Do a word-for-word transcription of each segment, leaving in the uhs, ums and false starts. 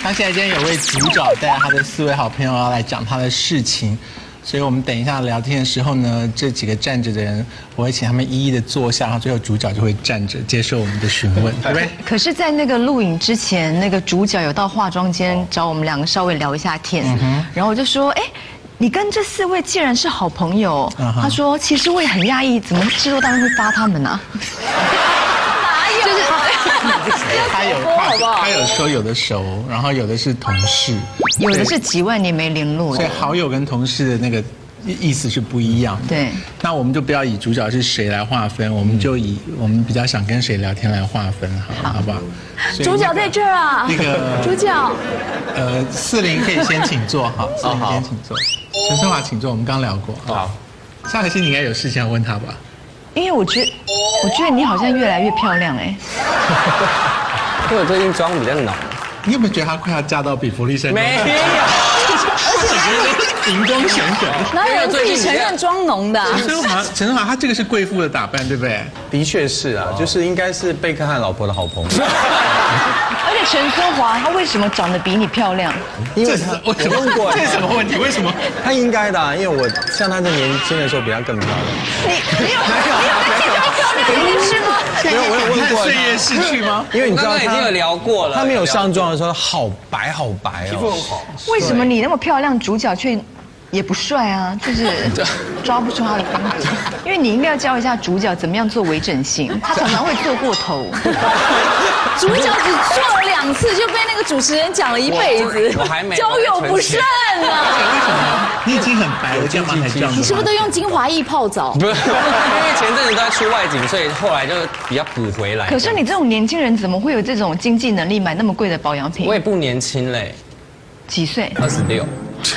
他现在今天有位主角带着他的四位好朋友要来讲他的事情，所以我们等一下聊天的时候呢，这几个站着的人，我会请他们一一的坐下，然后最后主角就会站着接受我们的询问，对不对？ 可是，在那个录影之前，那个主角有到化妆间找我们两个稍微聊一下天，然后我就说，哎。你跟这四位既然是好朋友，他说其实我也很讶异，怎么制作单位会发他们呢？ 哪有？就是他有他他有说有的熟，然后有的是同事， 有的是几万年没联络， 所以好友跟同事的那个意思是不一样的。 对， 那我们就不要以主角是谁来划分，我们就以我们比较想跟谁聊天来划分，好，好不好？ 主角在这儿啊， 那个主角， 呃，四零可以先请坐，好，四零先请坐。陈升华，请坐。我们刚聊过。好，夏可欣，你应该有事情要问他吧？ 因为我觉得，我觉得你好像越来越漂亮哎。 因为我最近妆比较浓。 你有没有觉得她快要嫁到比弗利山？ 没有， 而且银光闪闪。 哪有人自己承认妆浓的？ 陈升华，陈升华，她这个是贵妇的打扮，对不对？ 的确是啊，就是应该是贝克汉老婆的好朋友。 而且陈升华他为什么长得比你漂亮？ 因为他我问过，这是什么问题？为什么？ 他应该的，因为我像他这年轻的时候比他更漂亮。 你你有你有在介绍漂亮这件事吗？ 没有，我有问过。 岁月逝去吗？ 因为你知道他已经有聊过了， 他没有上妆的时候好白好白哦，皮肤很好。 为什么你那么漂亮，主角却也不帅啊？就是抓不出他的风格。因为你应该要教一下主角怎么样做微整形，他常常会做过头。 主角只做了两次就被那个主持人讲了一辈子， 我还没交友不慎啊！ 你已经很白了，干嘛还这样？ 你是不是都用精华液泡澡？ 不是，因为前阵子都在出外景，所以后来就比较补回来。 可是你这种年轻人怎么会有这种经济能力买那么贵的保养品？ 我也不年轻嘞， 几岁？ 二十六。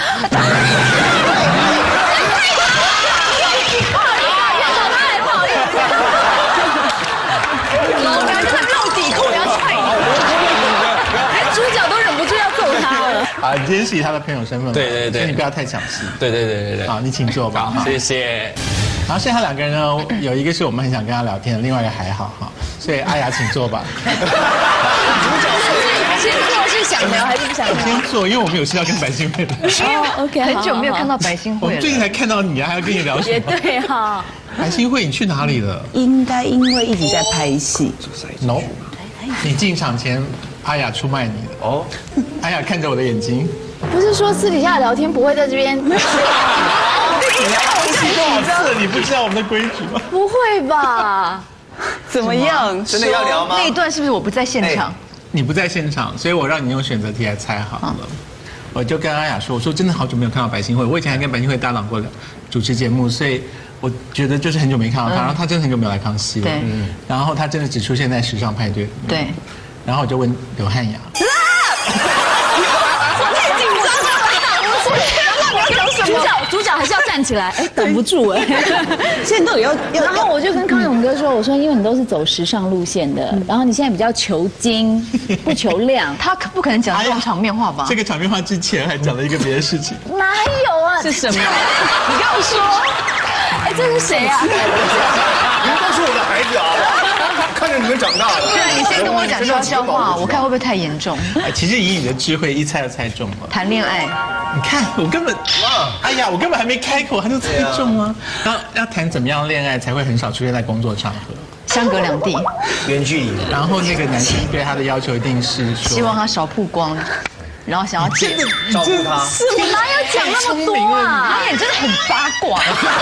啊，你今天是以他的朋友身份， 对对对， 所以你不要太抢戏。 对对对对对。 好，你请坐吧。 好，谢谢。 然后现在两个人呢，有一个是我们很想跟他聊天，另外一个还好哈，所以阿雅请坐吧。 先坐是想聊还是不想聊？ 先坐，因为我们有事要跟白欣慧聊。 哦 OK， 很久没有看到白欣慧了。 我们最近才看到你啊，还要跟你聊什么？ 也对哈。 白欣慧，你去哪里了？ 应该因为一直在拍戏。 No， 你进场前。阿雅出卖你的哦，阿雅看着我的眼睛， 不是说私底下聊天不会在这边。你要提多少次？你不知道我们的规矩吗？ 不会吧？ 怎么样？ 真的要聊吗？ 那一段是不是我不在现场？ 你不在现场，所以我让你用选择题来猜好了。我就跟阿雅说，我说真的好久没有看到白欣慧，我以前还跟白欣慧搭档过主持节目，所以我觉得就是很久没看到她，然后她真的很久没有来康熙了， 对， 然后她真的只出现在时尚派对， 对。 然后我就问刘汉雅， 我太紧张了，我天，你要讲什么？主角主角还是要站起来，哎，等不住哎。 现在到底要要？ 然后我就跟康永哥说，我说因为你都是走时尚路线的，然后你现在比较求精不求量， 他可不可能讲这种场面话吧？ 这个场面话之前还讲了一个别的事情， 哪有啊？ 是什么？ 你跟我说，哎，这是谁啊？ 你们都是我的孩子啊！看着你们长大的。 对啊，你先跟我讲悄悄话，我看会不会太严重？ 其实以你的智慧，一猜就猜中了。 谈恋爱， 你看我根本，哎呀，我根本还没开口，他就猜中了。然后要谈怎么样恋爱才会很少出现在工作场合， 相隔两地， 远距离。 然后那个男生对他的要求一定是说， 希望他少曝光，然后想要借照顾他。 是我哪有讲那么多啊？ 他也真的很八卦。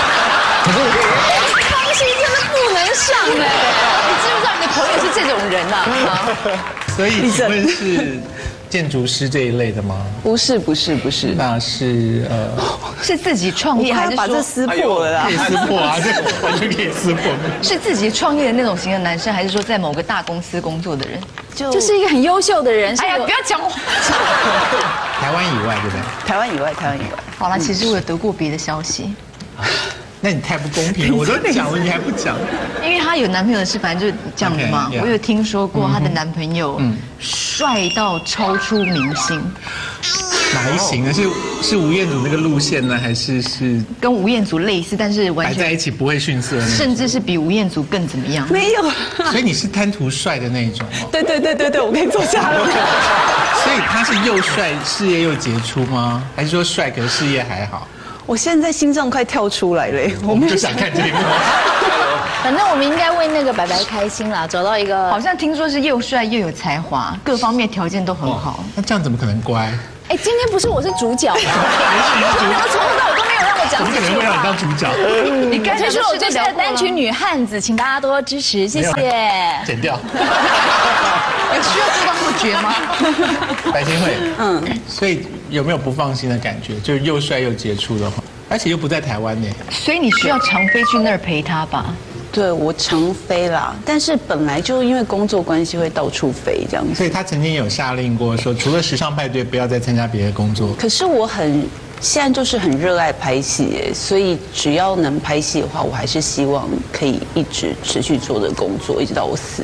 康熙真的不能上哎！ 你知不知道你的朋友是这种人啊？ 所以请问是建筑师这一类的吗？ 不是不是不是， 那是呃， 是自己创业还是说把这撕破了啦可？以撕破啊，这完全可以撕破。 是自己创业的那种型的男生，还是说在某个大公司工作的人？ 就就是一个很优秀的人。 哎呀，不要讲我。 台湾以外，对不对？ 台湾以外，台湾以外。 好了，其实我有得过别的消息。 那你太不公平了，我都讲了，你还不讲？ 因为她有男朋友的事，反正就是这样的嘛。 Okay, yeah. 我有听说过她的男朋友帅到超出明星。 哪一型呢？是是吴彦祖那个路线呢，还是是跟吴彦祖类似，但是完全摆在一起不会逊色的那种？ 甚至是比吴彦祖更怎么样？ 没有。 所以你是贪图帅的那一种哦。 对对对对对，我可以坐下了。 所以他是又帅事业又杰出吗？还是说帅可是事业还好？ 我现在心脏快跳出来了， 我们就想看这一幕。 反正我们应该为那个白白开心啦，找到一个好像听说是又帅又有才华，各方面条件都很好。 那这样怎么可能乖？ 哎，今天不是我是主角吗？我怎么从头到尾都没有让我讲怎么可能会让你当主角？ 你刚才说我就是个单曲女汉子，请大家多多支持，谢谢。 剪掉。 有需要做到那么绝吗？ 白欣慧，嗯，所以有没有不放心的感觉？就是又帅又杰出的话，而且又不在台湾呢。 所以你需要常飞去那儿陪他吧？ 对，我常飞啦，但是本来就因为工作关系会到处飞这样子。 所以他曾经有下令过说，除了时尚派对，不要再参加别的工作。 可是我很现在就是很热爱拍戏耶，所以只要能拍戏的话，我还是希望可以一直持续做的工作，一直到我死。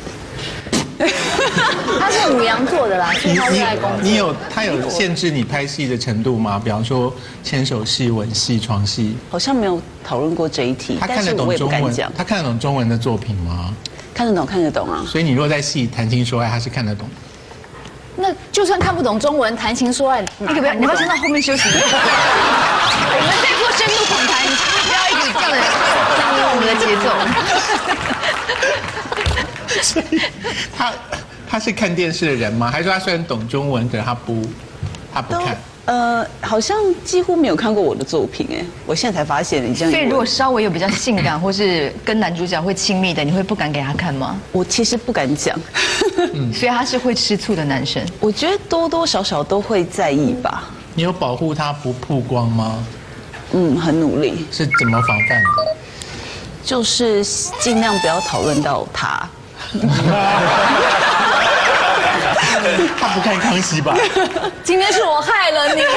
他是牡羊座的啦，所以他热爱工作。 你有他有限制你拍戏的程度吗？比方说牵手戏、吻戏、床戏？ 好像没有讨论过这一题， 他看得懂中文，他看得懂中文的作品吗？ 看得懂，看得懂啊。 所以你如果在戏谈情说爱，他是看得懂。 那就算看不懂中文，谈情说爱， 你可不要，你要不要先到后面休息？我们在做深度访谈，你不要一直这样的打断我们的节奏。 所以他他是看电视的人吗？还是说他虽然懂中文，可是他不他不看？ 呃，好像几乎没有看过我的作品哎，我现在才发现你这样。 所以如果稍微有比较性感或是跟男主角会亲密的，你会不敢给他看吗？ 我其实不敢讲。 嗯，所以他是会吃醋的男生。 我觉得多多少少都会在意吧。 你有保护他不曝光吗？ 嗯，很努力。 是怎么防范的？ 就是尽量不要讨论到他。 他不看康熙吧？ 今天是我害了你。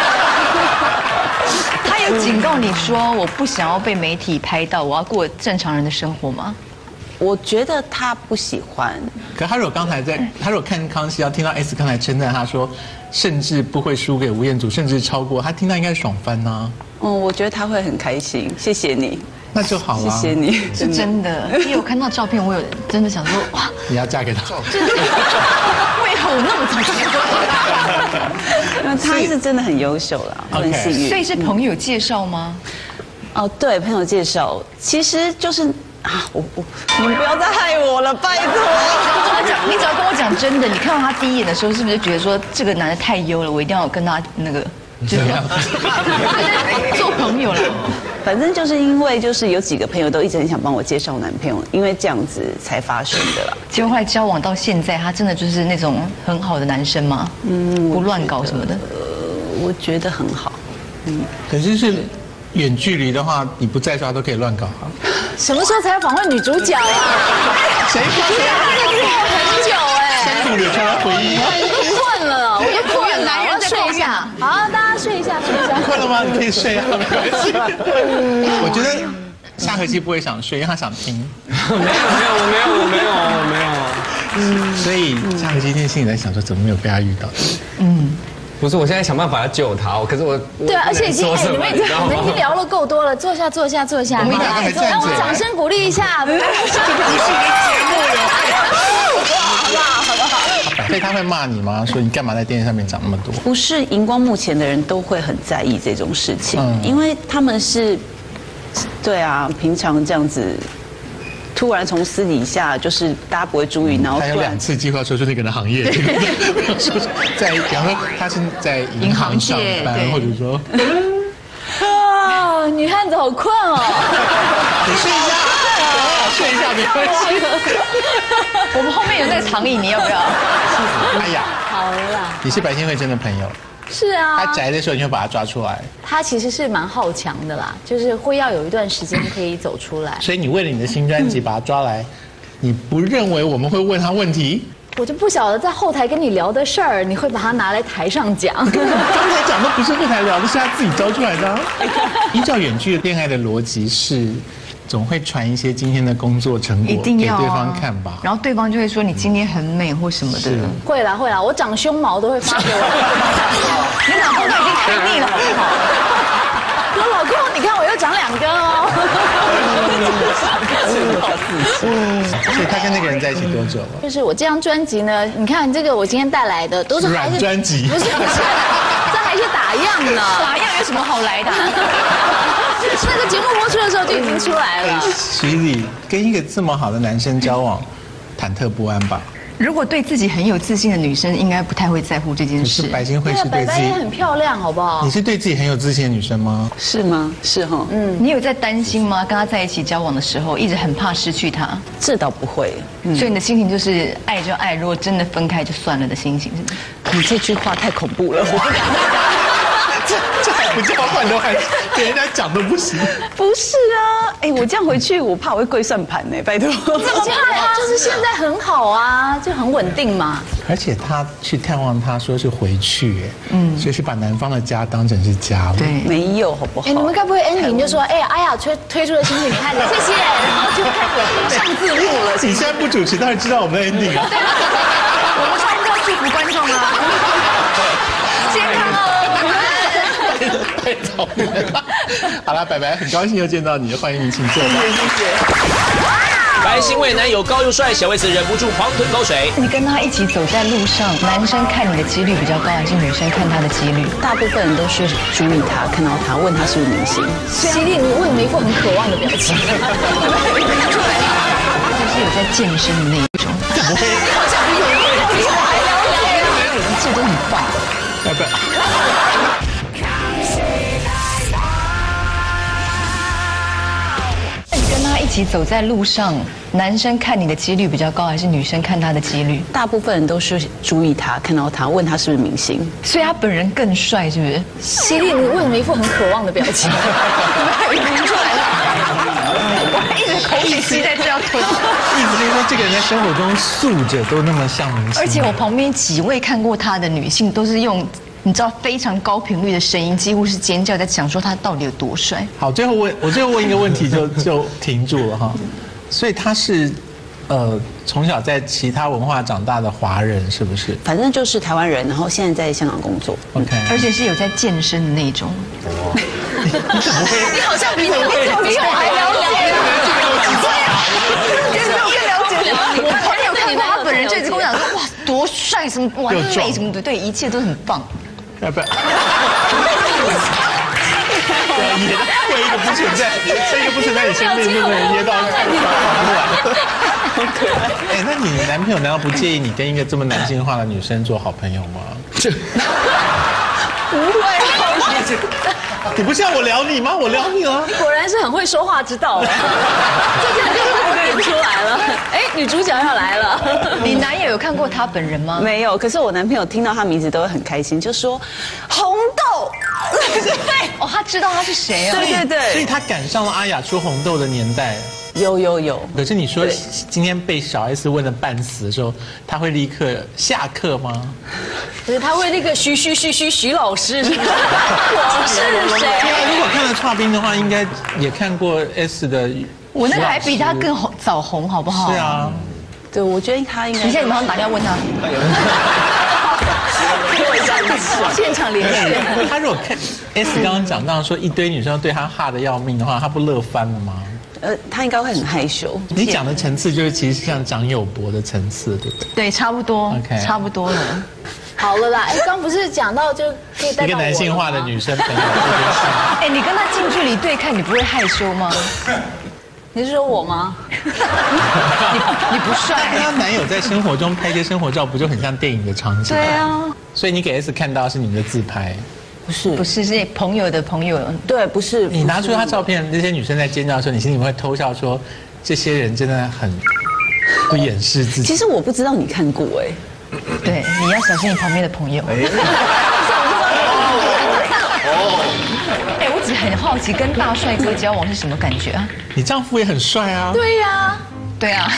他有警告你说我不想要被媒体拍到，我要过正常人的生活吗？ 我觉得他不喜欢。 可他如果刚才在，他如果看康熙，要听到 S 刚才称赞他说，甚至不会输给吴彦祖，甚至超过他，听到应该爽翻呐。 嗯，我觉得他会很开心，谢谢你。 那就好了， 谢谢你， 是真的。因为我看到照片，我有真的想说，哇， 你要嫁给他？ 为何我那么早结婚？ 那他是真的很优秀啦，很幸运。 所以是朋友介绍吗？ 哦，对，朋友介绍，其实就是啊，我我你们不要再害我了，拜托。 你讲，你只要跟我讲真的，你看到他第一眼的时候，是不是觉得说这个男的太优了，我一定要跟他那个？就这样，做朋友了。 反正就是因为就是有几个朋友都一直很想帮我介绍男朋友，因为这样子才发生的啦。 结果后来交往到现在，他真的就是那种很好的男生吗？嗯，不乱搞什么的。 呃，我觉得很好。 嗯，可是是远距离的话，你不在的时候他都可以乱搞啊。 什么时候才访问女主角啊？ 谁不这个做很久哎， 深度流传回忆。 困了，我就困了，男人睡一下。好，大家睡一下，睡一下。 困了吗？你可以睡啊，没关系。我觉得夏荷西不会想睡，因为他想听。 没有没有我没有我没有我没有。 嗯，所以夏荷西今天心里在想说，怎么没有被他遇到？嗯。 不是，我现在想办法要救他，可是我对啊，而且已经哎，你们已经你们已经聊了够多了，坐下坐下坐下， 我们两个还站着， 让我掌声鼓励一下。这不是一个节目哟， 好不好？好不好？ 所以他会骂你吗？说你干嘛在电视上面讲那么多？ 不是，荧光幕前的人都会很在意这种事情，因为他们是，对啊，平常这样子。突然从私底下就是大家不会注意，然后还有两次计划说出那个的行业，在比方说他是在银行上班，或者说啊，女汉子好困哦， 你睡一下，睡一下没关系。 我们后面有在长椅，你要不要？ 哎呀， 好了啦， 你是白欣慧真的朋友。 是啊， 他宅的时候，你会把他抓出来。 他其实是蛮好强的啦，就是会要有一段时间可以走出来。 所以你为了你的新专辑把他抓来，你不认为我们会问他问题？ 我就不晓得在后台跟你聊的事儿，你会把它拿来台上讲。 刚才讲的不是后台聊的，是他自己招出来的。依照远距恋爱的逻辑是。总会传一些今天的工作成果给对方看吧， 然后对方就会说你今天很美或什么的。 会啦会啦，我长胸毛都会发给我。 你老公都已经看腻了，好不好？ 我老公，你看我又长两根哦。 所以他跟那个人在一起多久了？ 就是我这张专辑呢，你看这个我今天带来的都是还是软专辑， 不是不是，这还是打样呢。 打样有什么好来的？ 那个节目播出的时候就已经出来了。 徐礼跟一个这么好的男生交往，忐忑不安吧？ 如果对自己很有自信的女生，应该不太会在乎这件可是事。 白金慧对啊， 是对自己白白也，很漂亮，好不好你？是对自己很有自信的女生吗？ 是吗？是哈，嗯， 你有在担心吗？跟他在一起交往的时候，一直很怕失去他， 这倒不会。 所以你的心情就是爱就爱，如果真的分开就算了的心情，是不是？ 你这句话太恐怖了，我不敢。 这这还不叫换都还给人家讲都不行。 不是啊，哎，我这样回去，我怕我会跪算盘呢，拜托。 这么怕他？就是现在很好啊，就很稳定嘛。 而且他去探望他，说是回去，嗯，所以是把男方的家当成是家了。 对， 没有，好不好？ 哎，你们该不会 ending 就说，哎，阿雅推推出的新品，你看，谢谢，然后就开始上字幕了。 你现在不主持，当然知道我们的 ending 啊。 我们差不多要祝福观众啊，健康哦。 太讨厌了。好了，白白，很高兴又见到你，欢迎你，请坐吧。 白欣慰男友高又帅，小 S 忍不住狂吞口水。 你跟他一起走在路上，男生看你的几率比较高，还是女生看他的几率？ 大部分人都是注意他，看到他，问他是不是明星。 犀利，你为什么一副很渴望的表情？ 就是有在健身的那一种。 不会， 好像比有比我还了解。 这都很棒。 要不要？ 你跟他一起走在路上，男生看你的几率比较高，还是女生看他的几率？ 大部分人都是注意他，看到他，问他是不是明星。 所以他本人更帅，是不是？ 犀利，你为什么一副很渴望的表情？ 听出来了，我一直口水吸在这要吞。 意思就是说，这个人在生活中素着都那么像明星。 而且我旁边几位看过他的女性，都是用你知道非常高频率的声音，几乎是尖叫，在讲说他到底有多帅。 好，最后问我最后问一个问题就就停住了哈。所以他是呃从小在其他文化长大的华人，是不是反正就是台湾人，然后现在在香港工作。 ？OK， 而且是有在健身的那种。 你怎么会？ 你好像比我比我还了解。 就是我更了解你。我旁边有看过他本人，就一直跟我讲说哇多帅，什么完美什么的，对，一切都很棒。 要不要？噎到，会一个不存在，这一个不存在你身边的人噎到看不完。好可爱。哎，那你男朋友难道不介意你跟一个这么男性化的女生做好朋友吗？ 不会， 你不是要我聊你吗？我聊你了。 果然是很会说话之道。这件就是演出来了。哎，女主角要来了。 你男友有看过他本人吗？ 没有，可是我男朋友听到他名字都会很开心，就说红豆。对， 哦，他知道他是谁哦。 对对对， 所以他赶上了阿雅出红豆的年代。 有有有。 可是你说今天被小 S 问的半死的时候，他会立刻下课吗？ 可是他会那个徐徐徐徐徐老师，是不是？我是谁？ 如果看了跨冰的话，应该也看过 S 的。 我那个还比他更红早红，好不好？ 是啊。 对，我觉得他应该。 你现在马上打电话问他。 现场连线。 他如果看 S 刚刚讲到说一堆女生对他哈的要命的话，他不乐翻了吗？ 呃，他应该会很害羞。 你讲的层次就是其实像蒋友柏的层次，对不对？ 对，差不多 OK 差不多了。 好了啦，哎，刚不是讲到就可以带到我了吗一个男性化的女生朋友， 哎，你跟他近距离对看，你不会害羞吗？ 你是说我吗？ 你你不帅。 跟她男友在生活中拍一些生活照，不就很像电影的场景？ 对啊， 所以你给 S 看到是你们的自拍， 不是不是是朋友的朋友。 对，不是。 你拿出他照片，那些女生在尖叫的时候，你心里会偷笑说，这些人真的很不掩饰自己。 其实我不知道你看过哎。 对，你要小心你旁边的朋友。哎，我只很好奇，跟大帅哥交往是什么感觉啊？ 你丈夫也很帅啊。 对呀， 对啊。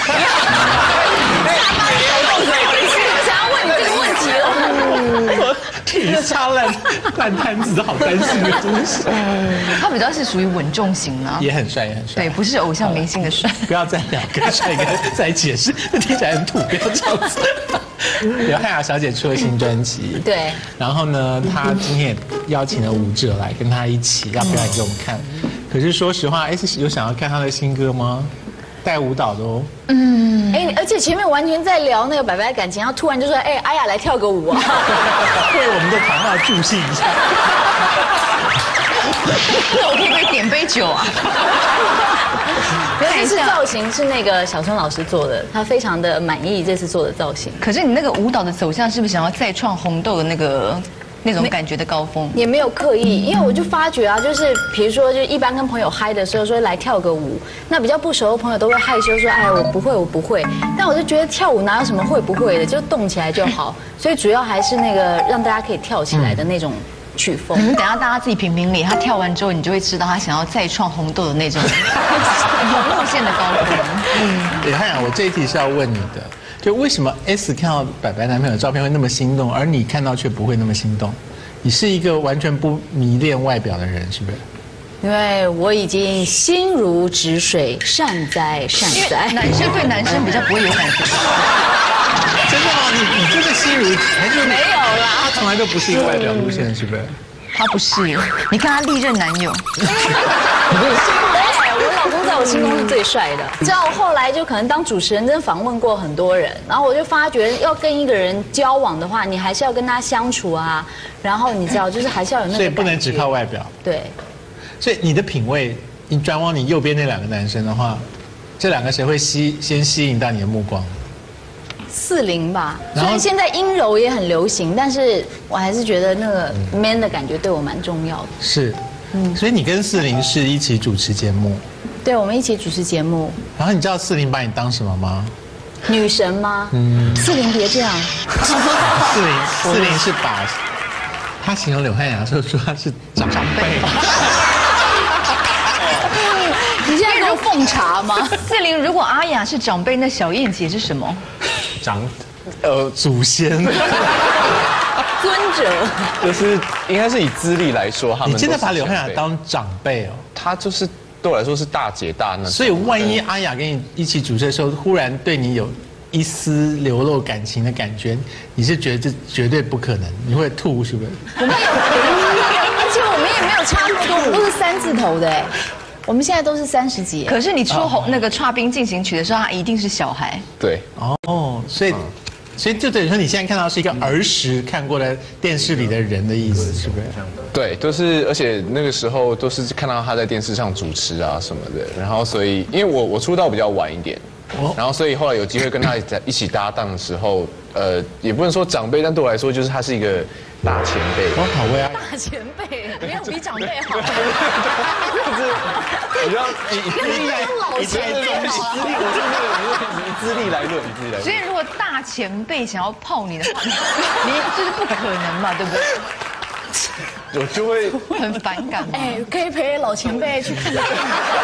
我想要问你这个问题了。 你插烂烂摊子，好担心的东西。 他比较是属于稳重型啊， 也很帅，也很帅。 对，不是偶像明星的帅。 不要再两个帅哥在一起也是，听起来很土，不要这样子。刘汉雅小姐出了新专辑， 对。 然后呢，她今天也邀请了舞者来跟她一起，要表演给我们看。 可是说实话 ，S 有想要看他的新歌吗？带舞蹈的哦。 嗯，哎，而且前面完全在聊那个白白的感情，然后突然就说，哎，阿雅来跳个舞啊， 为我们的谈话助兴一下。 那我可不可以点杯酒啊？ 这次造型是那个小春老师做的，他非常的满意这次做的造型。 可是你那个舞蹈的走向是不是想要再创红豆的那个那种感觉的高峰？ 也没有刻意，因为我就发觉啊，就是比如说，就一般跟朋友嗨的时候说来跳个舞，那比较不熟的朋友都会害羞说，哎，我不会，我不会。但我就觉得跳舞哪有什么会不会的，就动起来就好。所以主要还是那个让大家可以跳起来的那种曲风。 你们等一下大家自己评评理，他跳完之后，你就会知道他想要再创红豆的那种红路线的高峰。 嗯，李汉雅，我这一题是要问你的，就为什么 S 看到白白男朋友的照片会那么心动，而你看到却不会那么心动？你是一个完全不迷恋外表的人，是不是？ 因为我已经心如止水，善哉善哉。 男生对男生比较不会有感觉。 真的吗？你你真的心如还是没有啦， 他从来都不是一个外表路线，是不是？ 他不是，你看他历任男友。 我老公在我心中是最帅的。你知道，我后来就可能当主持人，真的访问过很多人，然后我就发觉，要跟一个人交往的话，你还是要跟他相处啊。然后你知道，就是还是要有那个。 所以不能只靠外表。 对。 所以你的品味，你转往你右边那两个男生的话，这两个谁会吸先吸引到你的目光？ 四零吧，虽然现在阴柔也很流行，但是我还是觉得那个 man 的感觉对我蛮重要的。 是，嗯，所以你跟四零是一起主持节目， 对，我们一起主持节目。 然后你知道四零把你当什么吗？ 女神吗？嗯，四零别这样。 四零四零是把他形容柳汉雅的时候说他是长辈。 你现在给我奉茶吗？ 四零，如果阿雅是长辈，那小燕姐是什么？ 长， 呃，祖先。 尊者。 就是应该是以资历来说，他们你真的把柳汉雅当长辈哦？ 她就是对我来说是大姐大那。 所以万一阿雅跟你一起主持的时候，忽然对你有一丝流露感情的感觉，你是觉得这绝对不可能，你会吐是不是？ 我们有，而且我们也没有差那么多，我们都是三字头的哎。我们现在都是三十几， 可是你出红那个《跨兵进行曲》的时候，他一定是小孩。 对， 哦，所以，所以就等于说你现在看到是一个儿时看过的电视里的人的意思，是不是？ 对，都是，而且那个时候都是看到他在电视上主持啊什么的，然后所以因为我我出道比较晚一点，然后所以后来有机会跟他在一起搭档的时候，呃，也不能说长辈，但对我来说就是他是一个大前辈。 我好为啊， 大前辈没有比长辈好。 你知道，以以资历来，以资历来论，我是那个以资历来论，以资历来论。 所以如果大前辈想要泡你的话，你就是不可能嘛，对不对？ 我就会很反感。 哎，可以陪老前辈去看电影。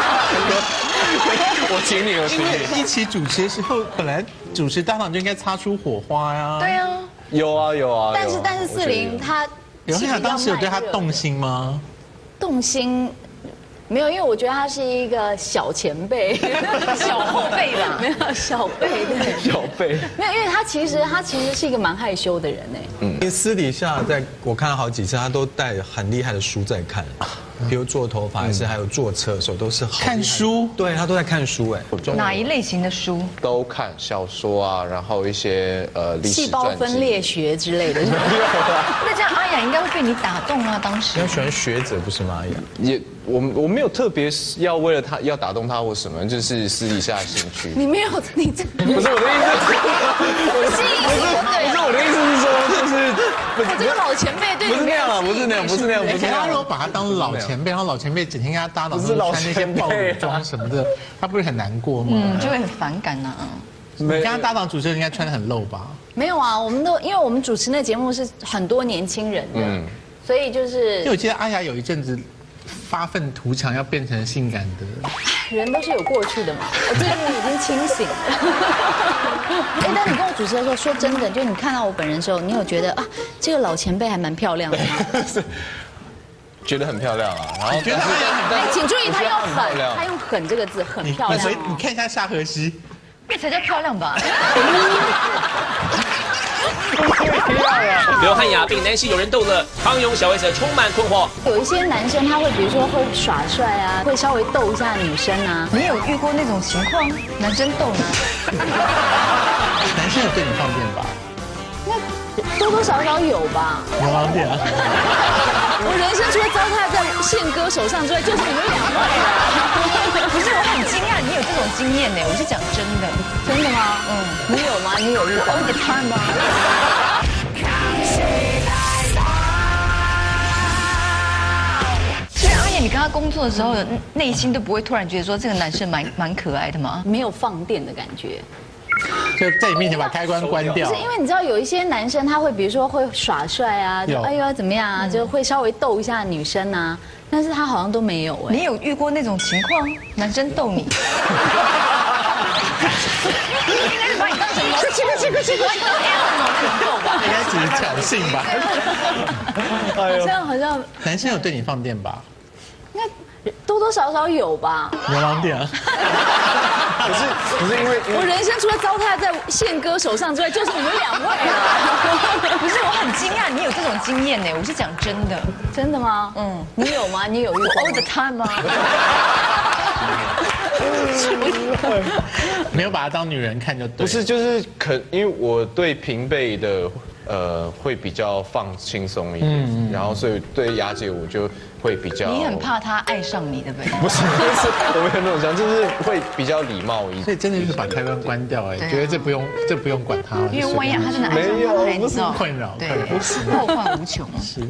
我请你，我请你。 一起主持的时候，本来主持搭档就应该擦出火花呀。 对啊。 有啊有啊。 但是但是四零他， 柳汉雅当时有对他动心吗？ 动心。没有，因为我觉得他是一个小前辈， 小后辈啦， 没有小辈对， 小辈没有，因为他其实他其实是一个蛮害羞的人哎。 嗯，私底下在我看了好几次，他都带很厉害的书在看，比如做头发还是还有坐车的时候都是好看书， 对他都在看书哎。 哪一类型的书？ 都看小说啊，然后一些呃历史细胞分裂学之类的。 那这样阿雅应该会被你打动啊，当时。 比较喜欢学者不是吗？阿雅也。我我没有特别要为了他要打动他或什么，就是私底下兴趣。 你没有，你这不是我的意思， 不是不是我的意思是说，就是我这个老前辈对不是那样啊，不是那样，不是那样，不是那样。 他如果把他当老前辈，然后老前辈整天跟他搭档， 不是老穿那些暴雨装什么的，他不是很难过吗？ 嗯，就会很反感呐。 你跟他搭档主持人应该穿得很露吧？ 没有啊，我们都因为我们主持那节目是很多年轻人的，所以就是。 因为我记得阿雅有一阵子。发愤图强，要变成性感的。 人都是有过去的嘛，我最近已经清醒了。哎，但你跟我主持的时候，说真的，就你看到我本人的时候，你有觉得啊，这个老前辈还蛮漂亮的吗？ 觉得很漂亮啊，然后觉得阿雅很漂亮。 哎，请注意，他用“狠”，他用“狠”这个字，很漂亮。 所以你看一下夏荷西， 那才叫漂亮吧？ 流汗哑病，男性有人逗乐，康永小 S 充满困惑。 有一些男生他会比如说会耍帅啊，会稍微逗一下女生啊。 你有遇过那种情况？男生逗你？ 男生有对你放电吧？ 那多多少少有吧。 有放电啊！ 我人生除了糟蹋在宪哥手上之外，就是你们两位了。 不是，我很惊讶你有这种经验呢。我是讲真的， 真的吗？嗯，你有吗？你有遇过 all the time 吗？所以阿燕，你跟他工作的时候，内心都不会突然觉得说这个男生蛮蛮可爱的吗？ 没有放电的感觉。 就在你面前把开关关掉。 不是因为你知道有一些男生他会比如说会耍帅啊，就哎呦怎么样啊，就会稍微逗一下女生啊，但是他好像都没有哎。 你有遇过那种情况？男生逗你？应该是把你当成毛这个这个这个这个逗吧？ 应该只是挑衅吧？ 好像好像男生有对你放电吧？ 应该多多少少有吧。 有放电啊？ 可是可是因为我人生除了糟蹋在宪哥手上之外，就是你们两位了。 不是，我很惊讶你有这种经验呢。我是讲真的。 真的吗？嗯，你有吗？你有遇过 all the time 吗？ 没有把她当女人看就对。 不是，就是可因为我对平辈的呃会比较放轻松一点，然后所以对雅姐我就会比较。 你很怕她爱上你，对不对？ 不是，不是，我没有那种想，就是会比较礼貌一点。 所以真的就是把开关关掉哎，觉得这不用这不用管他。 因为万一他真的爱上他，你知道困扰， 对，后患无穷。 是。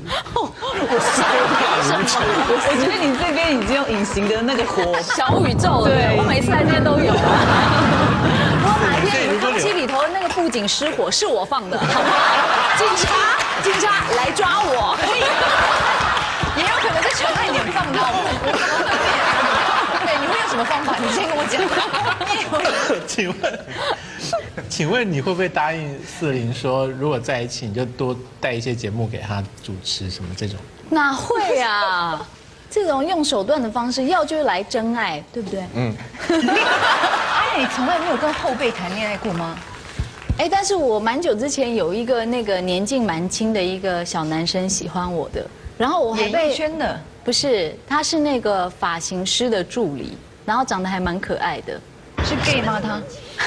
我觉得你这边已经有隐形的那个火小宇宙了，对，我每次来这边都有。如果哪一天你们康熙里头那个布景失火是我放的，好不好？警察，警察来抓我！ 也有可能在床上脸放到我。对，你会用什么方法？你先跟我讲。 请问，请问你会不会答应四零说，如果在一起你就多带一些节目给他主持什么这种？ 哪会啊？这种用手段的方式，要就是来真爱，对不对？嗯。 哎，你从来没有跟后辈谈恋爱过吗？ 哎，但是我蛮久之前有一个那个年纪蛮轻的一个小男生喜欢我的，然后我还被演艺圈的， 不是，他是那个发型师的助理，然后长得还蛮可爱的， 是 gay 吗？他？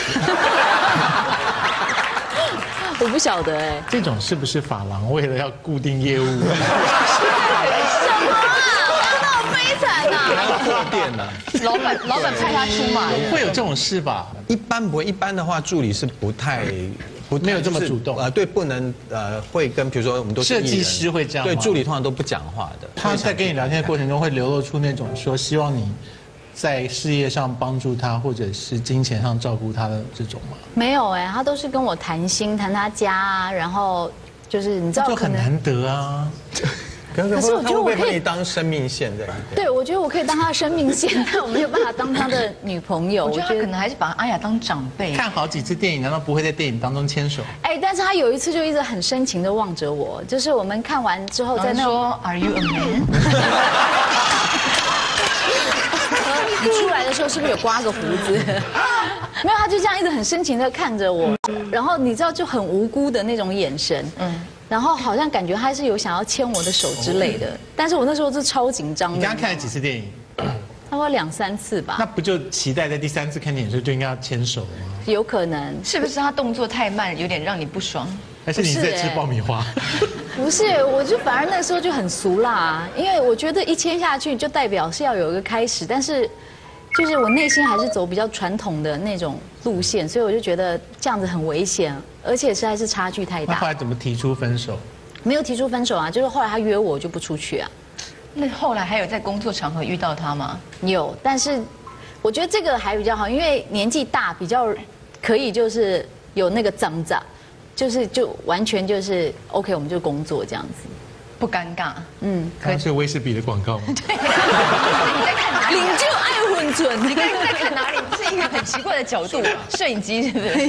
我不晓得哎。 这种是不是发廊为了要固定业务？ 什么啊？那么悲惨呐！ 还要破店呢？ 老板老板派他出马， 会有这种事吧？ 一般不会，一般的话助理是不太。不没有这么主动呃，对，不能呃，会跟比如说我们都是设计师会这样， 对，助理通常都不讲话的。 他在跟你聊天的过程中会流露出那种说希望你在事业上帮助他，或者是金钱上照顾他的这种吗？ 没有哎，他都是跟我谈心，谈他家啊，然后就是你知道就很难得啊。 可是我觉得我可以把你当生命线在。 对，我觉得我可以当他的生命线，但我没有办法当他的女朋友。 我觉得他可能还是把阿雅当长辈。 看好几次电影，难道不会在电影当中牵手？ 哎，但是他有一次就一直很深情的望着我，就是我们看完之后在那说 Are you a man？ 你出来的时候是不是有刮个胡子？没有，他就这样一直很深情的看着我，然后你知道就很无辜的那种眼神，嗯。然后好像感觉他是有想要牵我的手之类的，但是我那时候是超紧张的。 你刚刚看了几次电影？ 差不多两三次吧。 那不就期待在第三次看电影的时候就应该要牵手吗？ 有可能。 是不是他动作太慢，有点让你不爽？ 还是你在吃爆米花？ 不是，我就反而那时候就很俗辣，因为我觉得一牵下去就代表是要有一个开始，但是就是我内心还是走比较传统的那种路线，所以我就觉得这样子很危险。而且实在是差距太大。 那后来怎么提出分手？ 没有提出分手啊，就是后来他约我，我就不出去啊。 那后来还有在工作场合遇到他吗？ 有，但是我觉得这个还比较好，因为年纪大，比较可以就是有那个脏脏，就是就完全就是 OK， 我们就工作这样子， 不尴尬。 嗯，可是威士比的广告吗？ 对，你在看哪里？ 领就爱混准， 你刚刚在看哪里？是一个很奇怪的角度，摄影机是不是？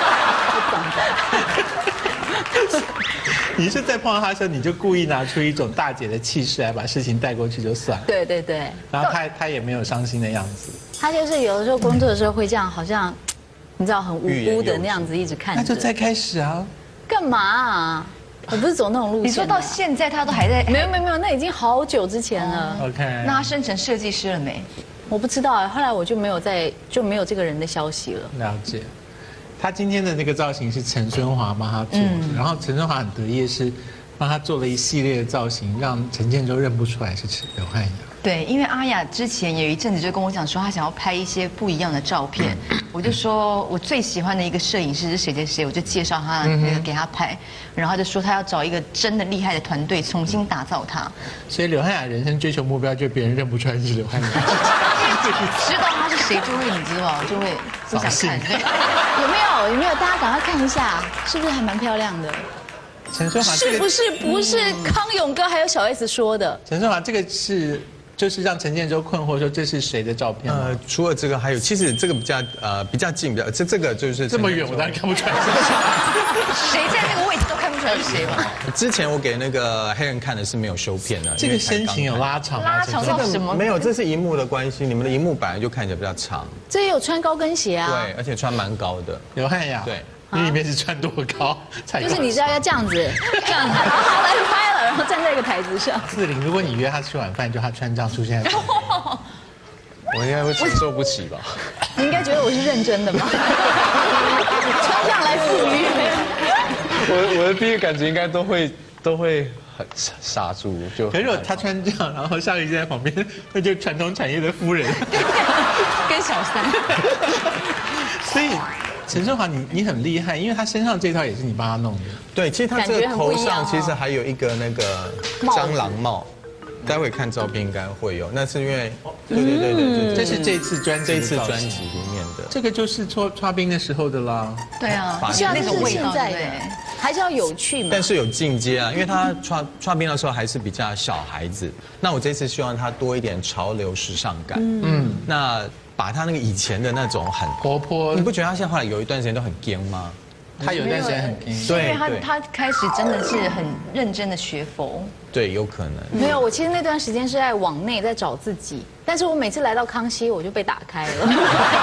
你是在碰到他的时候，你就故意拿出一种大姐的气势来把事情带过去就算了。 对对对。 然后他他也没有伤心的样子。 他就是有的时候工作的时候会这样，好像你知道很无辜的那样子一直看着。 那就再开始啊。 干干嘛啊？我不是走那种路线。 你说到现在他都还在？ 没有没有没有，那已经好久之前了。 OK。 那他升成设计师了没？ 我不知道啊，后来我就没有再就没有这个人的消息了。 了解。他今天的那个造型是陈春华帮他做的，然后陈春华很得意的是帮他做了一系列的造型，让陈建州认不出来是刘汉雅。 对，因为阿雅之前有一阵子就跟我讲说，她想要拍一些不一样的照片，我就说我最喜欢的一个摄影师是谁谁谁，我就介绍他那个给他拍，然后他就说他要找一个真的厉害的团队重新打造他。 所以刘汉雅人生追求目标，就别人认不出来是刘汉雅， 知道他是谁就会你知道就会不想看。 有没有有没有？大家赶快看一下，是不是还蛮漂亮的？ 陈春华是不是不是康永哥还有小 S 说的？ 陈春华这个是。就是让陈建州困惑，说这是谁的照片？呃， 除了这个，还有其实这个比较呃比较近，比较这这个就是这么远，我当然看不出来是谁。谁在那个位置都看不出来是谁嘛。 之前我给那个黑人看的是没有修片的， 这个身形有拉长， 拉长到什么？ 没有，这是荧幕的关系，你们的荧幕本来就看起来比较长。 这也有穿高跟鞋啊？ 对，而且穿蛮高的。 刘汉雅， 对， 你里面是穿多高？ 就是你知道要这样子，这样子，好来拍了，然后站在一个台子上。 四零，如果你约他吃晚饭，就他穿这样出现在。 我应该会承受不起吧？ 你应该觉得我是认真的吧？穿这样来赴约。 我我的第一个感觉应该都会都会很傻住，就。 可是如果他穿这样，然后夏雨在旁边，那就传统产业的夫人， 跟小三。 所以陈春华，你你很厉害，因为他身上这套也是你帮他弄的。 对，其实他这个头上其实还有一个那个蟑螂帽。待会看照片应该会有，那是因为，对对对对对， 这是这次专这次专辑里面的， 这个就是搓刷冰的时候的啦。 对啊， 是要那种味道的，还是要有趣嘛？ 但是有进阶啊，因为他刷刷冰的时候还是比较小孩子，那我这次希望他多一点潮流时尚感，嗯，那把他那个以前的那种很活泼， 你不觉得他现在后来有一段时间都很僵吗？ 他有一段时间很硬， 对，他他开始真的是很认真的学佛， 对，有可能。 没有，我其实那段时间是在往内在找自己，但是我每次来到康熙，我就被打开了，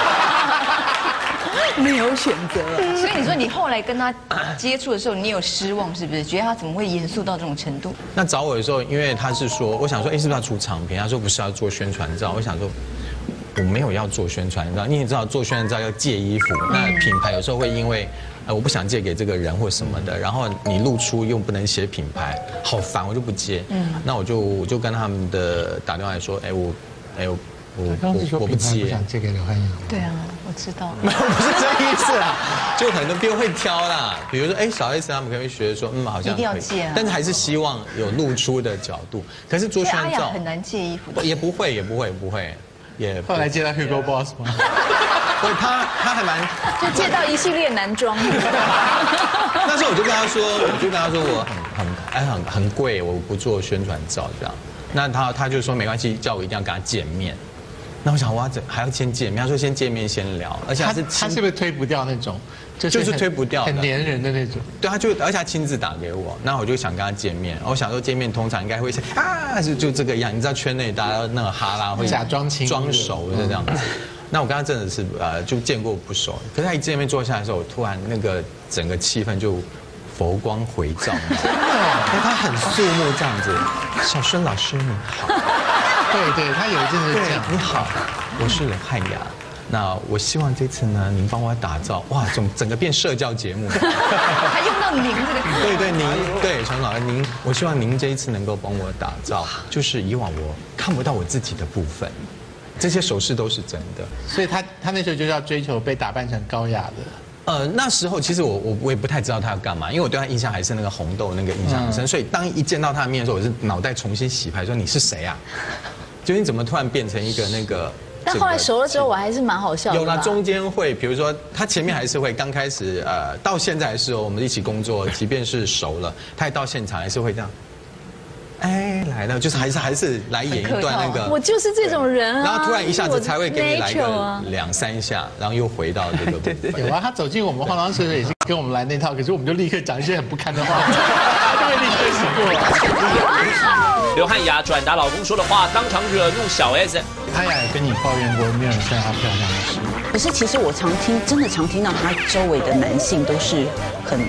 没有选择。 所以你说你后来跟他接触的时候，你有失望是不是？觉得他怎么会严肃到这种程度？ 那找我的时候，因为他是说，我想说，哎，是不是要出长片？他说不是，要做宣传照。我想说。我没有要做宣传照，你也知道做宣传照要借衣服，那品牌有时候会因为，呃，我不想借给这个人或什么的，然后你露出又不能写品牌，好烦，我就不接。嗯，那我就我就跟他们的打电话来说，哎我，哎我我我我不接。 不想借给刘汉阳。 对啊，我知道。 没有，不是这意思啊，就很多别人会挑啦，比如说哎小 S 他们可以学说，嗯好像一定要借啊， 但是还是希望有露出的角度。可是做宣传照很难借衣服。 也不会，也不会，不会。也后来接到 Hugo Boss 吗？ 对，他他还蛮就借到一系列男装。 那时候我就跟他说，我就跟他说我很很哎很很贵，我不做宣传照这样。那他他就说没关系，叫我一定要跟他见面。那我想哇，这还要先见面？他说先见面先聊，而且他是他是不是推不掉那种？ 就是推不掉， 很黏人的那种。 对，他就而且他亲自打给我，那我就想跟他见面。我想说见面通常应该会是啊，就就这个样。你知道圈内大家那个哈拉会假装亲装熟的这样子。那我跟他真的是呃就见过不熟，可是他一见面坐下来的时候，我突然那个整个气氛就佛光回照，因为他很肃穆这样子。小孙老师你好， 对对，他有一阵子这样。 你好，我是汉雅。那我希望这次呢，您帮我打造，哇，整整个变社交节目， 还用到您这个。 对对，您对小老师您，我希望您这一次能够帮我打造，就是以往我看不到我自己的部分，这些手势都是真的。 所以他他那时候就是要追求被打扮成高雅的。 呃，那时候其实我我我也不太知道他要干嘛，因为我对他印象还是那个红豆那个印象很深，所以当一见到他的面的时候，我是脑袋重新洗牌，说你是谁啊？就你怎么突然变成一个那个？ 但后来熟了之后，我还是蛮好笑的。 有啦，中间会，比如说他前面还是会，刚开始呃，到现在还是我们一起工作，即便是熟了，他也到现场还是会这样。哎，来了，就是还是还是来演一段那个。 我就是这种人啊。 然后突然一下子才会给你来个两三下，然后又回到这个部分。 有啊，他走进我们化妆室也是跟我们来那套，可是我们就立刻讲一些很不堪的话，因为立刻洗过。 刘汉雅转达老公说的话，当场惹怒小 S。 汉雅也跟你抱怨过没有人像她漂亮的事。 可是其实我常听，真的常听到她周围的男性都是很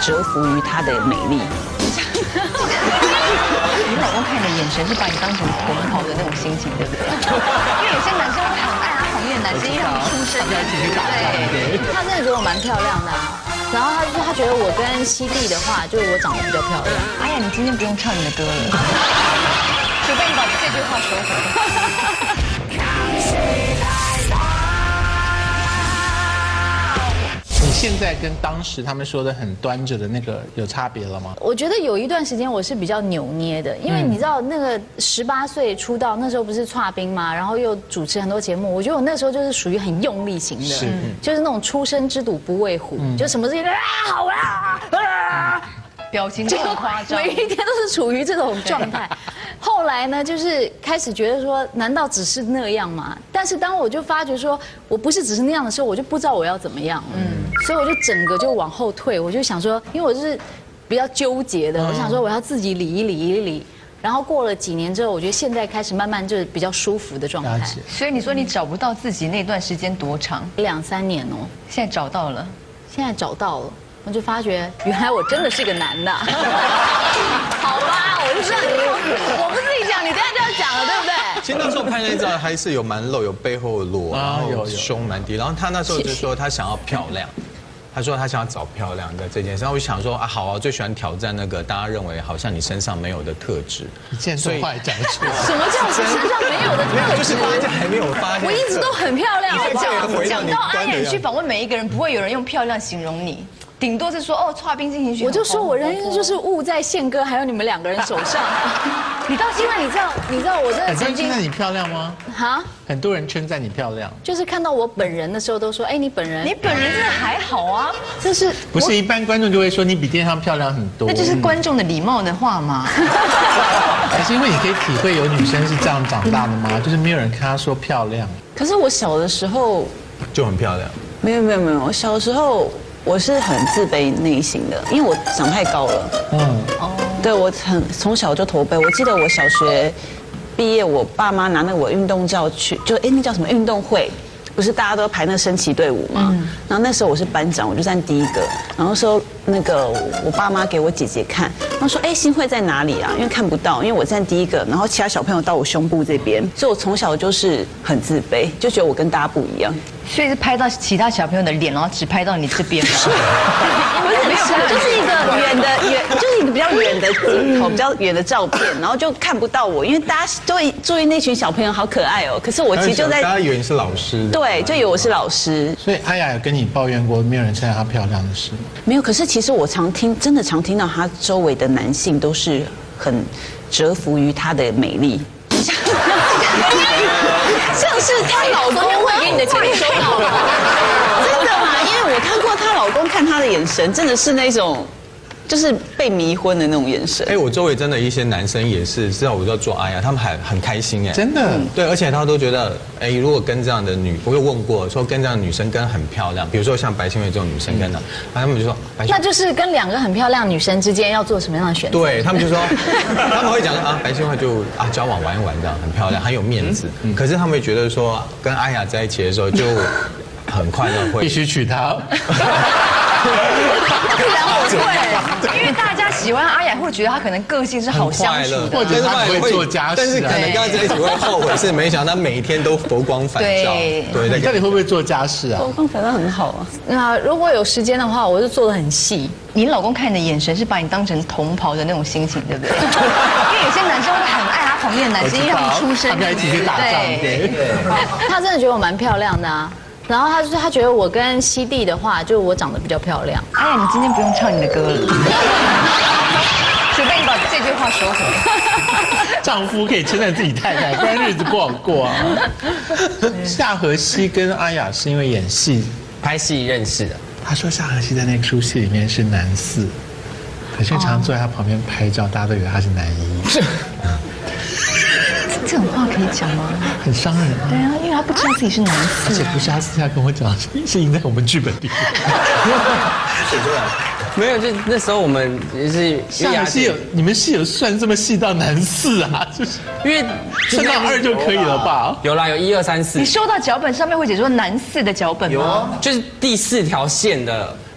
折服于她的美丽。 你老公看你的眼神是把你当成同袍的那种心情，对不对？因为有些男生会很爱他旁边的男生，因为他们出身的，对。 他真的觉得我蛮漂亮的啊，然后他就说他觉得我跟西蒂的话，就是我长得比较漂亮。 哎呀，你今天不用唱你的歌了，除非你把这句话收回。 你现在跟当时他们说的很端着的那个有差别了吗？ 我觉得有一段时间我是比较扭捏的，因为你知道那个十八岁出道那时候不是剉冰嘛，然后又主持很多节目，我觉得我那时候就是属于很用力型的，是，就是那种初生之犊不畏虎，就什么事情啊好啊啊， 表情就很夸张， 每一天都是处于这种状态。后来呢，就是开始觉得说，难道只是那样吗？但是当我就发觉说我不是只是那样的时候，我就不知道我要怎么样，嗯，所以我就整个就往后退，我就想说，因为我就是比较纠结的，我想说我要自己理一理一理。然后过了几年之后，我觉得现在开始慢慢就是比较舒服的状态。 所以你说你找不到自己那段时间多长？ 两三年哦， 现在找到了， 现在找到了。我就发觉，原来我真的是个男的。好吧，我就知道你，我不自己讲，你等下就要讲了，对不对？ 其实那时候拍那照还是有蛮露，有背后裸，然后胸蛮低，然后他那时候就说他想要漂亮，他说他想要找漂亮的这件事，然后我就想说啊，好啊，最喜欢挑战那个大家认为好像你身上没有的特质。 你现在说话也讲得出来。 什么叫身上没有的特质？ 就是大家还没有发现。 我一直都很漂亮，好不好？ 讲到阿雅去访问每一个人，不会有人用漂亮形容你。顶多是说哦，剉冰进行曲， 我就说我人生就是物在宪哥还有你们两个人手上。你到现在你知道你知道我真的曾经称赞你漂亮吗？ 哈， 很多人称赞你漂亮， 就是看到我本人的时候都说，哎，你本人， 你本人真的还好啊， 这是不是一般观众就会说你比电视上漂亮很多？ 那就是观众的礼貌的话嘛。 还是因为你可以体会有女生是这样长大的吗？就是没有人看她说漂亮。 可是我小的时候就很漂亮。 没有没有没有，我小时候。我是很自卑内心的，因为我长太高了。嗯，哦，对我很从小就驼背。我记得我小学毕业，我爸妈拿那我运动照去，就哎那叫什么运动会，不是大家都排那升旗队伍吗？嗯、然后那时候我是班长，我就站第一个。然后说那个我爸妈给我姐姐看，他说哎新慧在哪里啊？因为看不到，因为我站第一个，然后其他小朋友到我胸部这边，所以我从小就是很自卑，就觉得我跟大家不一样。 所以是拍到其他小朋友的脸，然后只拍到你这边吗？ 不是，没有，就是一个远的远，就是一个比较远的镜头，比较远的照片，然后就看不到我，因为大家都会注意那群小朋友好可爱哦。可是我其实就在， 大家以为你是老师， 对，就以为我是老师。 所以阿雅有跟你抱怨过没有人称赞她漂亮的事吗？ 没有，可是其实我常听，真的常听到她周围的男性都是很折服于她的美丽。像是她老公会给你的钱你收到了， 真的吗？因为我看过她老公看她的眼神，真的是那种。就是被迷昏的那种眼神。 哎，我周围真的一些男生也是，知道我在做阿雅，他们还很开心哎， 真的。 对，而且他都觉得，哎，如果跟这样的女，我有问过，说跟这样的女生跟很漂亮，比如说像白歆薇这种女生跟的，他们就说， 那就是跟两个很漂亮女生之间要做什么样的选择？ 对他们就说，他们会讲啊，白歆薇就啊交往玩一玩这样，很漂亮，很有面子。可是他们会觉得说，跟阿雅在一起的时候就很快乐，会必须娶她。 不然我会，因为大家喜欢阿雅，会觉得她可能个性是好相处的， 或者她会做家事， 但是可能跟她在一起会后悔，是没想到她每一天都佛光返照。 对， 对， 你到底会不会做家事啊？ 佛光返照很好啊。 那如果有时间的话，我就做得很细。 你老公看你的眼神是把你当成同袍的那种心情，对不对？因为有些男生会很爱他旁边的男生，因为他们出身， 他们一起去打仗。对， 他真的觉得我蛮漂亮的啊。然后他就是他觉得我跟西蒂的话，就我长得比较漂亮。 哎呀，你今天不用唱你的歌了，除非你把这句话收回。 丈夫可以称赞自己太太，不然日子不好过啊。夏荷西跟阿雅是因为演戏拍戏认识的。 他说夏荷西在那出戏里面是男四，可是常常坐在他旁边拍照，大家都以为他是男一。 这种话可以讲吗？ 很伤人啊。 对啊，因为他不知道自己是男四， 而且不是他私下跟我讲，是赢在我们剧本里。 写出来。没有，就那时候我们也是。 夏戏有你们戏有算这么细到男四啊？就是因为算到二就可以了吧？ 有啦，有一二三四。 你收到脚本上面会写说男四的脚本吗？ 有，就是第四条线的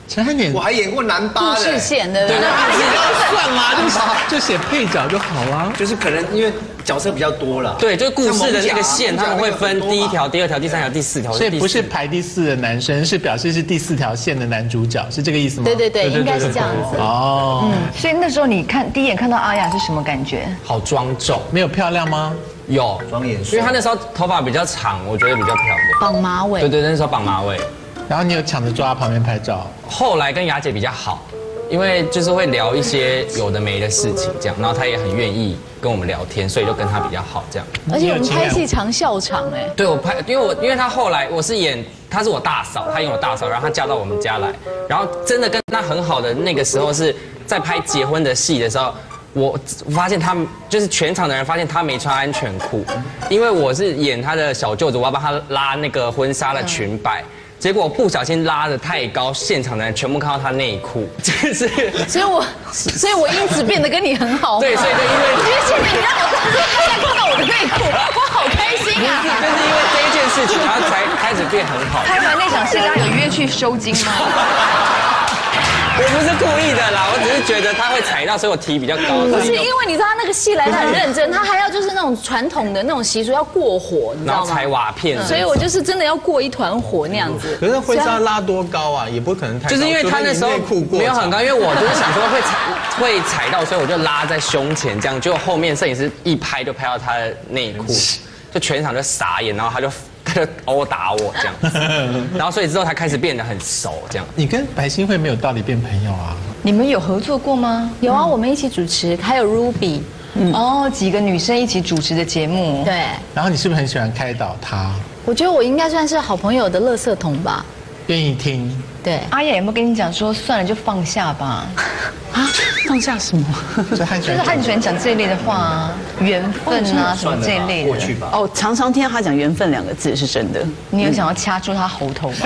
陈汉典我还演过南巴故的。 事线对不对？ 要算吗？就就写配角就好啊。 就是可能因为角色比较多了。 对，就是故事的那个线， 像他们会分第一条、 蒙甲第二条、第三条、第四条。 所以不是排第四的男生，是表示是第四条线的男主角，是这个意思吗？ 对对对，应该是这样子。 哦， 嗯，所以那时候你看第一眼看到阿雅是什么感觉？ 好庄重， 没有漂亮吗？ 有庄严， 因为他那时候头发比较长，我觉得比较漂亮。 绑马尾。 对对，那时候绑马尾。 然后你有抢着坐他旁边拍照。 后来跟雅姐比较好，因为就是会聊一些有的没的事情，这样，然后她也很愿意跟我们聊天，所以就跟她比较好，这样。 而且我们拍戏常笑场哎。 对，我拍，因为我因为她后来我是演，她是我大嫂，她演我大嫂，然后她嫁到我们家来，然后真的跟她很好的那个时候是在拍结婚的戏的时候。我发现他们就是全场的人发现他没穿安全裤，因为我是演他的小舅子，我要帮他拉那个婚纱的裙摆，结果不小心拉得太高，现场的人全部看到他内裤，就是， 所以我，所以我因此变得跟你很好。 对，所以就因为我觉得谢谢你让我当初看到看到我的内裤，我好开心啊！ 就是因为这一件事情，然后才开始变很好。 拍完那场戏，大家有约去收金吗？ 我不是故意的啦，我只是觉得他会踩到，所以我提比较高。 不是因为你知道他那个戏来的很认真，他还要就是那种传统的那种习俗要过火，你知道吗？ 然后踩瓦片， 所以我就是真的要过一团火那样子。 可是婚纱拉多高啊？也不可能太高。 就是因为他那时候没有很高，因为我就是想说会踩会踩到，所以我就拉在胸前这样，结果后面摄影师一拍就拍到他的内裤，就全场就傻眼，然后他就。他就殴打我这样子，然后所以之后他开始变得很熟这样。 你跟白新慧没有道理变朋友啊？ 你们有合作过吗？ 有啊，我们一起主持，还有 Ruby， 嗯，哦，几个女生一起主持的节目。 对。 然后你是不是很喜欢开导他？ 我觉得我应该算是好朋友的垃圾桶吧。 愿意听。 对。 阿雅有没有跟你讲说，算了就放下吧？ 啊，放下什么？ 就是他很喜欢讲这一类的话啊，缘分啊什么这一类的。 过去吧。 哦，常常听到他讲缘分两个字是真的。 你有想要掐住他喉头吗？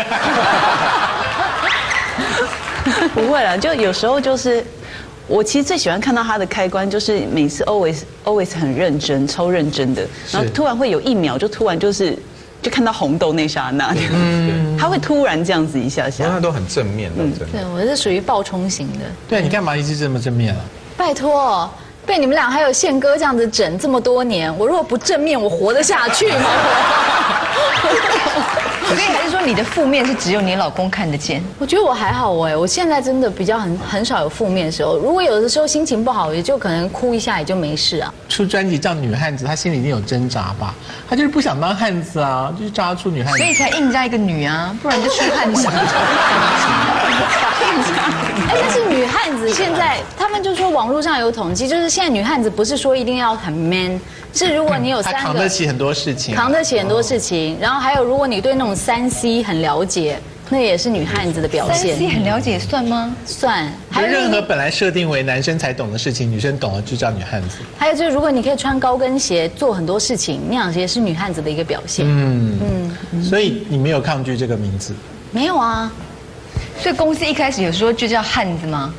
不会啦，就有时候就是，我其实最喜欢看到他的开关，就是每次 always always 很认真，超认真的，然后突然会有一秒就突然就是。就看到红豆那刹那，嗯，他会突然这样子一下下， 他都很正面的，真的。 对，我是属于爆冲型的。 对，你干嘛一直这么正面啊？ 拜托，被你们俩还有宪哥这样子整这么多年，我如果不正面，我活得下去吗？ 所以还是说你的负面是只有你老公看得见？ 我觉得我还好哎，我现在真的比较很很少有负面的时候。如果有的时候心情不好，也就可能哭一下，也就没事啊。 出专辑叫女汉子，她心里一定有挣扎吧？她就是不想当汉子啊，就是叫她出女汉子， 所以才硬加一个女啊，不然就出汉子。 哎，但是女汉子现在他们就说网络上有统计，就是现在女汉子不是说一定要很 man。是，如果你有三个， 扛得起很多事情， 扛得起很多事情，然后还有，如果你对那种三 C 很了解，那也是女汉子的表现。 三 C 很了解算吗？ 算。 还有任何本来设定为男生才懂的事情，女生懂了就叫女汉子。 还有就是，如果你可以穿高跟鞋做很多事情，那样也是女汉子的一个表现。 嗯嗯。所以你没有抗拒这个名字？ 没有啊。 所以公司一开始有说就叫汉子吗？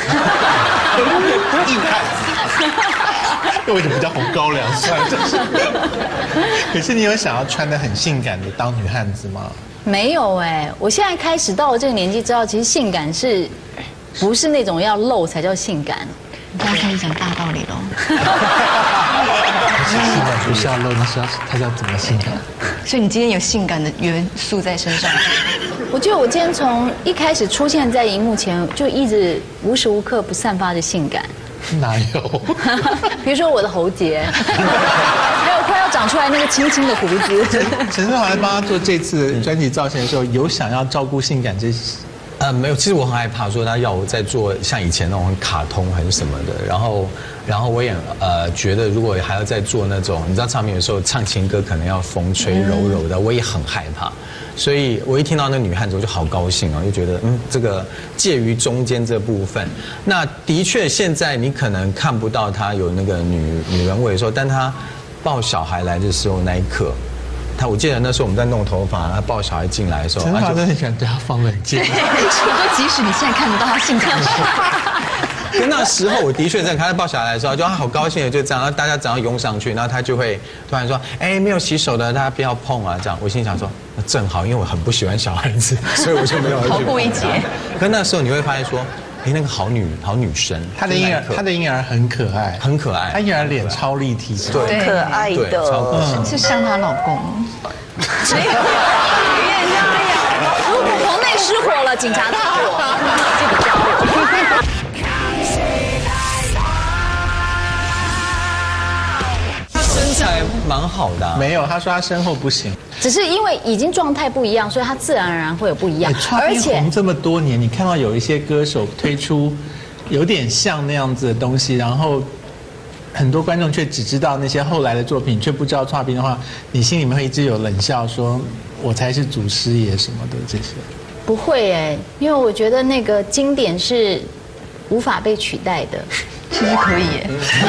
硬汉子。为什么叫红高粱算？可是你有想要穿得很性感的当女汉子吗？ 没有哎，我现在开始到了这个年纪，知道其实性感是，不是那种要露才叫性感。 你刚才讲大道理喽。 性感不是要露，那是要它叫怎么性感？ 所以你今天有性感的元素在身上。 我觉得我今天从一开始出现在荧幕前，就一直无时无刻不散发着性感。 哪有？ 比如说我的喉结，还有快要长出来那个青青的胡子。 陈世华来帮他做这次专辑造型的时候，有想要照顾性感这些？ 呃，没有，其实我很害怕说他要我再做像以前那种很卡通很什么的，然后，然后我也呃觉得如果还要再做那种，你知道唱片有时候唱情歌可能要风吹柔柔的，我也很害怕。所以我一听到那女汉子，我就好高兴啊，就觉得嗯，这个介于中间这部分。那的确，现在你可能看不到她有那个女女人味的时候，但她抱小孩来的时候那一刻，她我记得那时候我们在弄头发，她抱小孩进来的时候， 陈华真的很喜欢对她放冷箭。 我说即使你现在看不到她性感的时候， 就那时候我的确在看他抱小孩的时候，就他好高兴的就这样，然后大家只要拥上去，然后他就会突然说，哎，没有洗手的大家不要碰啊，这样。我心想说，那正好，因为我很不喜欢小孩子，所以我就没有逃过一劫。 可那时候你会发现说。哎，那个好女好女生， 她的婴儿，她的婴儿很可爱， 很可爱， 她婴儿脸超立体， 对， 可爱的， 超可爱， 是像她老公。 没有，别这样。如果棚内失火了，警察大火，记得加油。 她身材蛮好的， 没有，她说她身后不行。 只是因为已经状态不一样，所以它自然而然会有不一样。 而且红这么多年，你看到有一些歌手推出有点像那样子的东西，然后很多观众却只知道那些后来的作品，却不知道剉冰的话，你心里面会一直有冷笑，说我才是祖师爷什么的这些。 不会哎，因为我觉得那个经典是无法被取代的。 其实可以耶。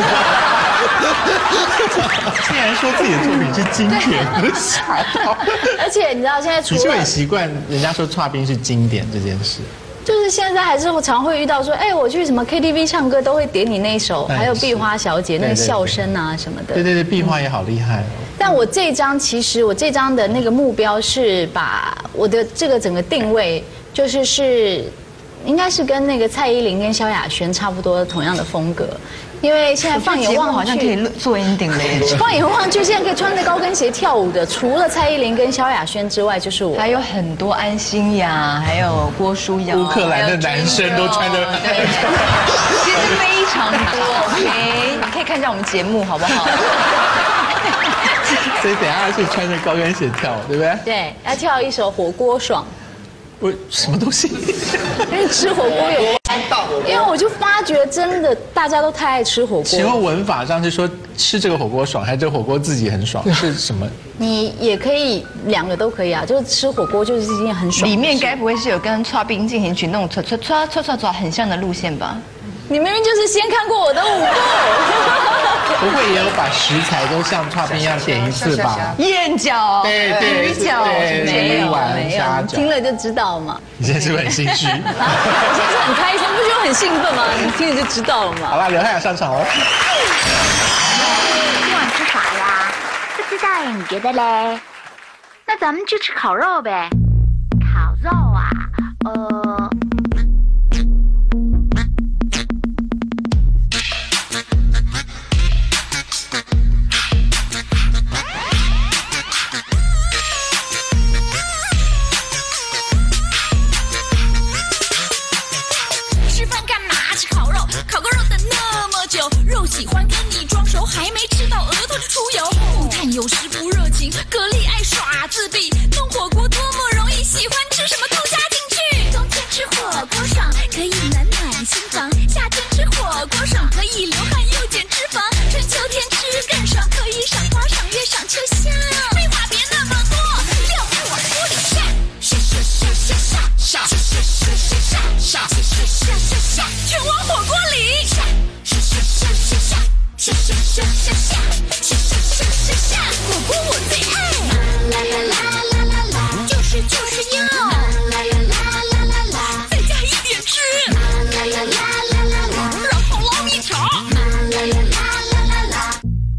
竟然说自己的作品是经典，我吓到。 而且你知道现在除了， 你是不是很习惯人家说剉冰是经典这件事？ 就是现在还是常会遇到说，哎，我去什么 K T V 唱歌都会点你那首，还有碧花小姐那个笑声啊什么的。 对对对，碧花也好厉害哦。 但我这张其实我这张的那个目标是把我的这个整个定位就是是。应该是跟那个蔡依林跟萧亚轩差不多同样的风格，因为现在放眼望去， 好像可以做 ending 嘞。 放眼望去，现在可以穿着高跟鞋跳舞的，除了蔡依林跟萧亚轩之外，就是我。 还有很多安心雅，还有郭书瑶， 乌克兰的男生都穿着， 对，其实非常多。OK， 你可以看一下我们节目好不好？ 所以等下是穿着高跟鞋跳，对不对？ 对，要跳一首《火锅爽》。 我什么东西？ 跟吃火锅有关，因为我就发觉真的大家都太爱吃火锅。 请问文法上是说吃这个火锅爽，还是这个火锅自己很爽？是什么？ 你也可以两个都可以啊，就是吃火锅就是一件很爽。 里面该不会是有跟剉冰进行曲那种唰唰唰唰唰唰很像的路线吧？ 你明明就是先看过我的舞步， 不会也有把食材都像剉冰一样点一次吧？ 燕饺、 对对鱼饺， 没有没有，听了就知道嘛。 你现在是不是很心虚？ 我现在是很开心，不觉得很兴奋吗？你听了就知道了嘛。 好了，刘汉雅上场了。 今晚吃啥呀？不知道哎，你觉得嘞？那咱们就吃烤肉呗。烤肉啊，呃。 喜欢跟你装熟，还没吃到额头就出油。木炭有时不热情，蛤蜊爱耍自闭。弄火锅多么容易，喜欢吃什么都加进去。冬天吃火锅爽，可以暖暖心房；夏天吃火锅爽，可以流汗又减脂肪。春秋天吃更爽，可以赏花赏月赏秋香。废话别那么多，撂在我锅里下，下下下下下下下下下下下下下下，全往火锅里下。下下下下下下下下下下下下下，火锅我最爱。啦啦啦啦啦啦，就是就是要。啦啦啦啦啦啦，再加一点汁。啦啦啦啦啦啦，然后捞一条。啦啦啦啦啦啦。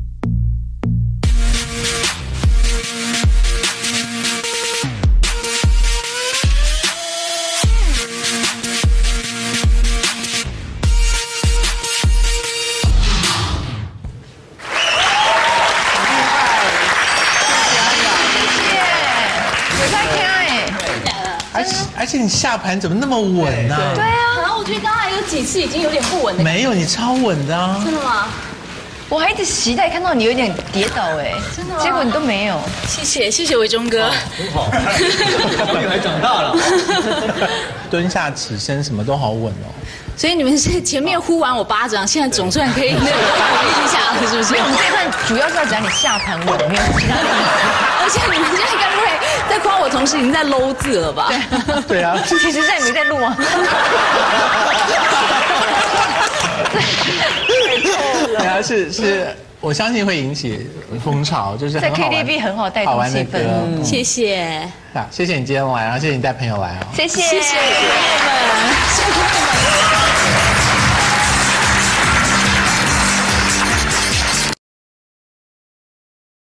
而且你下盘怎么那么稳呢？ 对啊，然后我觉得刚才有几次已经有点不稳的。 没有，你超稳的啊！ 真的吗？ 我还一直期待看到你有点跌倒哎， 真的吗？ 结果你都没有。 谢谢谢谢伟忠哥， 很好，我女孩长大了。 蹲下起身什么都好稳哦。 所以你们是前面呼完我巴掌，现在总算可以那个回一下了，是不是？ 没有，我们这段主要是要讲你下盘稳，没有其他的意思。 而且你们现在该不会在夸我同事已经在搂字了吧？ 对啊， 其实在没在录啊。 对啊，是是，我相信会引起风潮，就是在 K T V 很好带动气氛。 嗯，谢谢。 好，谢谢你今天来，然后谢谢你带朋友来哦。 谢谢谢谢朋友们，辛苦你们。